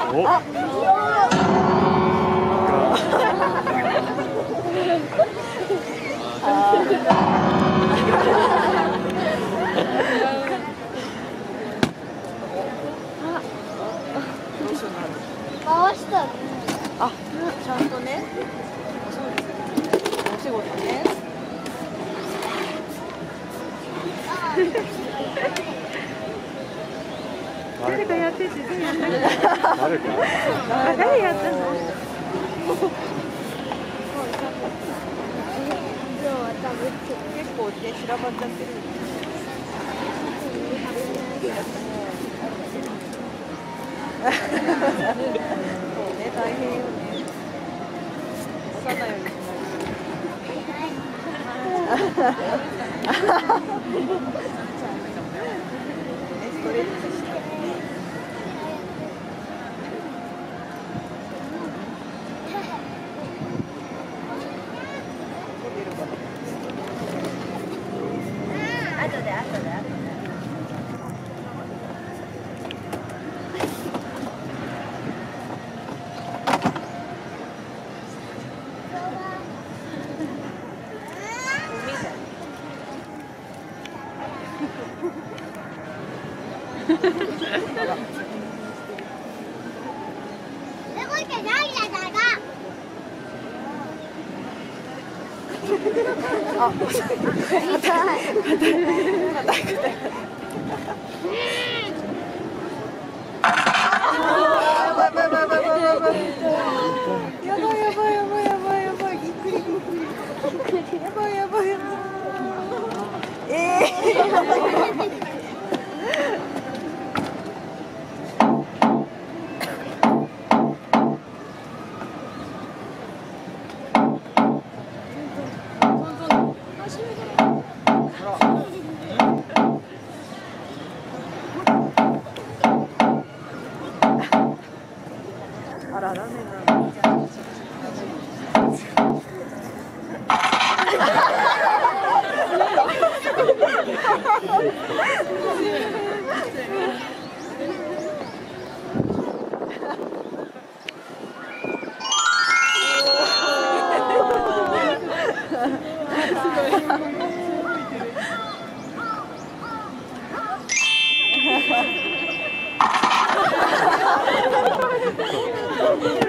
回したね。 あ、ちゃんとね。そうですね。お仕事ね。 誰かやってて、誰やってる？ 誰やってんの？ 結構ね、散らばっちゃってる。そうね、大変よね。押さないようにしないと。ストレッチして。あ、あら、ダメだ。すごい。